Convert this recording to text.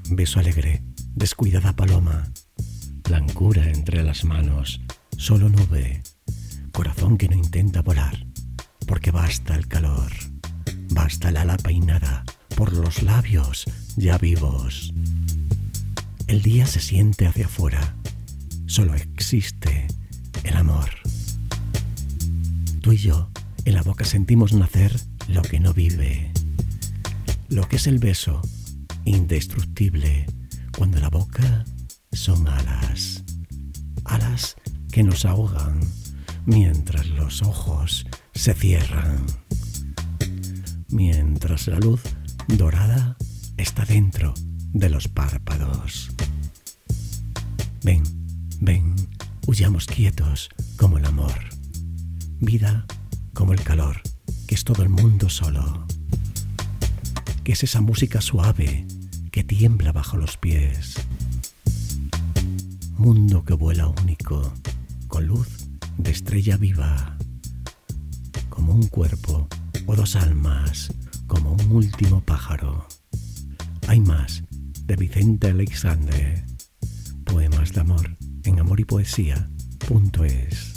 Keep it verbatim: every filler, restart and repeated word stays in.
beso alegre, descuidada paloma, blancura entre las manos, solo nube, corazón que no intenta volar, porque basta el calor, basta el ala peinada por los labios ya vivos. El día se siente hacia afuera, solo existe el amor. Tú y yo, en la boca sentimos nacer lo que no vive, lo que es el beso, indestructible, cuando la boca son alas, alas que nos ahogan mientras los ojos se cierran, mientras la luz dorada está dentro de los párpados. Ven, ven, huyamos quietos como el amor, vida como el calor, que es todo el mundo solo, que es esa música suave que tiembla bajo los pies. Mundo que vuela único, con luz de estrella viva, como un cuerpo o dos almas, como un último pájaro. Hay más de Vicente Aleixandre, poemas de amor en amor y poesía punto es.